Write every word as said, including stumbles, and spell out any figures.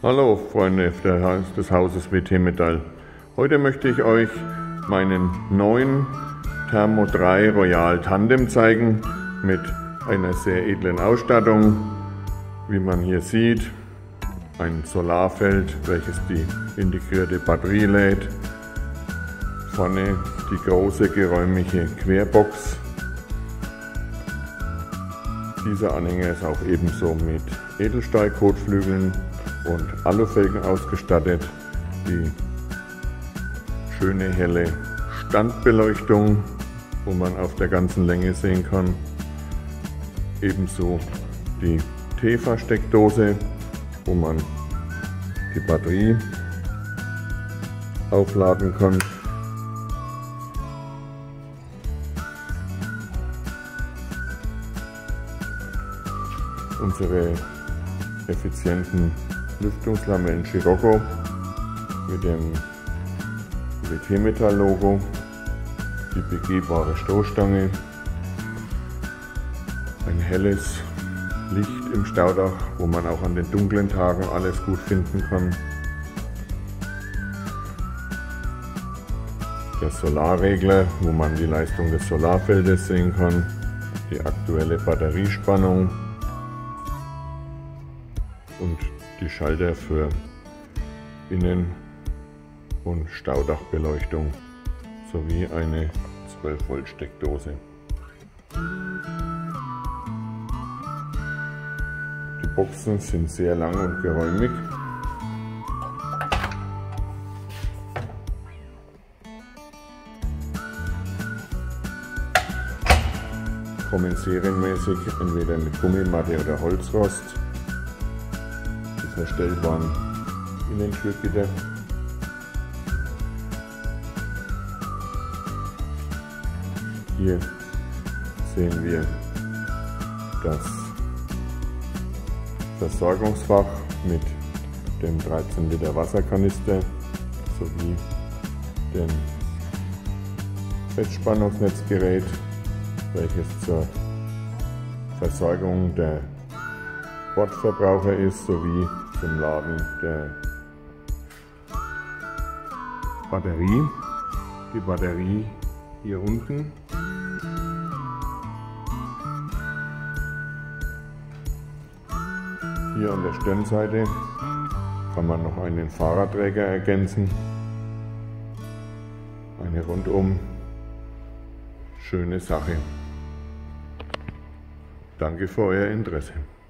Hallo Freunde des Hauses W T Metall. Heute möchte ich euch meinen neuen Thermo drei Royal Tandem zeigen mit einer sehr edlen Ausstattung. Wie man hier sieht, ein Solarfeld, welches die integrierte Batterie lädt. Vorne die große geräumige Querbox. Dieser Anhänger ist auch ebenso mit Edelstahl-Kotflügeln und Alufelgen ausgestattet. Die schöne helle Standbeleuchtung, wo man auf der ganzen Länge sehen kann. Ebenso die T E V A-Steckdose, wo man die Batterie aufladen kann. Unsere effizienten Lüftungslamellen Scirocco mit dem W T Metall Logo, die begehbare Stoßstange, ein helles Licht im Staudach, wo man auch an den dunklen Tagen alles gut finden kann. Der Solarregler, wo man die Leistung des Solarfeldes sehen kann, die aktuelle Batteriespannung und die Schalter für Innen- und Staudachbeleuchtung sowie eine zwölf Volt Steckdose. Die Boxen sind sehr lang und geräumig. Kommen serienmäßig entweder mit Gummimatte oder Holzrost. Die verstellbaren Innentürgitter. Hier sehen wir das Versorgungsfach mit dem dreizehn Liter Wasserkanister sowie dem Festspannungsnetzgerät, welches zur Versorgung der Bordverbraucher ist, sowie zum Laden der Batterie. Die Batterie hier unten. Hier an der Stirnseite kann man noch einen Fahrradträger ergänzen. Eine rundum schöne Sache. Danke für euer Interesse.